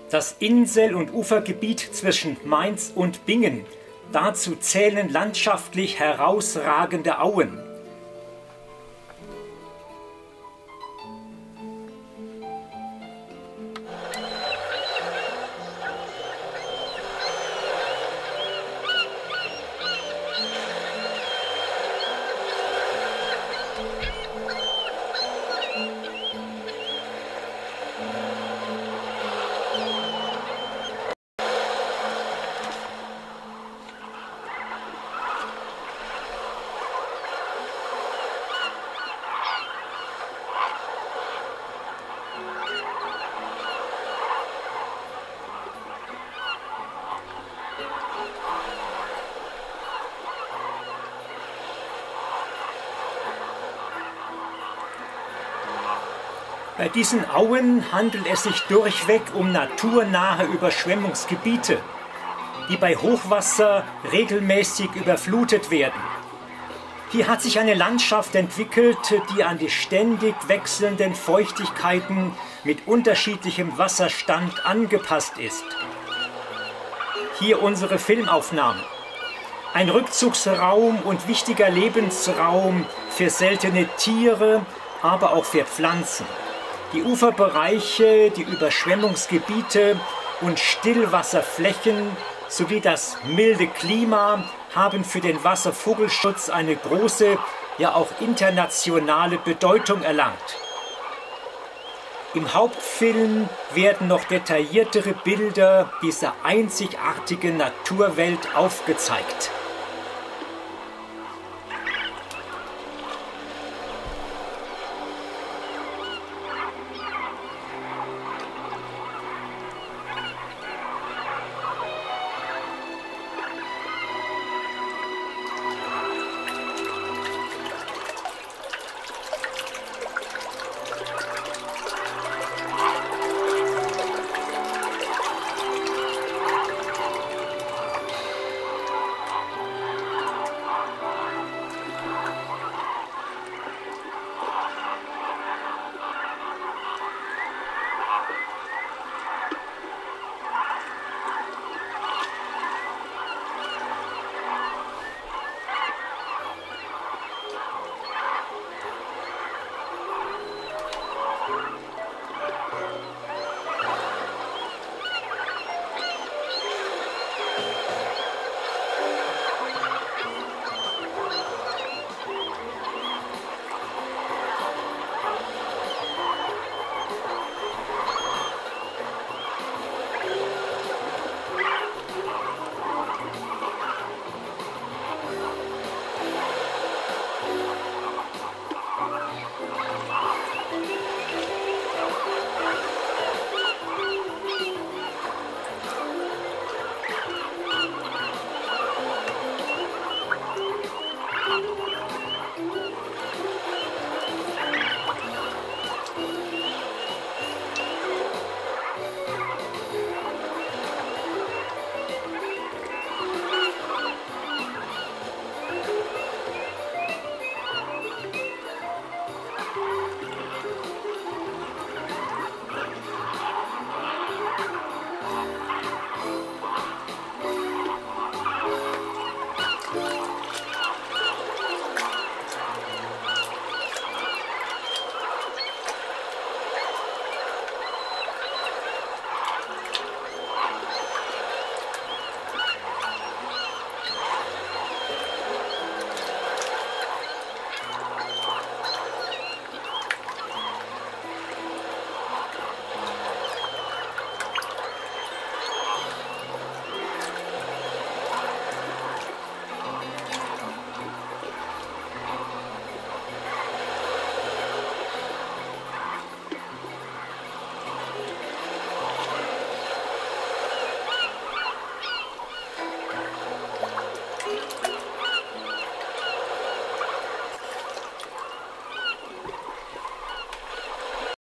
Das Insel- und Ufergebiet zwischen Mainz und Bingen. Dazu zählen landschaftlich herausragende Auen. Bei diesen Auen handelt es sich durchweg um naturnahe Überschwemmungsgebiete, die bei Hochwasser regelmäßig überflutet werden. Hier hat sich eine Landschaft entwickelt, die an die ständig wechselnden Feuchtigkeiten mit unterschiedlichem Wasserstand angepasst ist. Hier unsere Filmaufnahmen. Ein Rückzugsraum und wichtiger Lebensraum für seltene Tiere, aber auch für Pflanzen. Die Uferbereiche, die Überschwemmungsgebiete und Stillwasserflächen sowie das milde Klima haben für den Wasservogelschutz eine große, ja auch internationale Bedeutung erlangt. Im Hauptfilm werden noch detailliertere Bilder dieser einzigartigen Naturwelt aufgezeigt.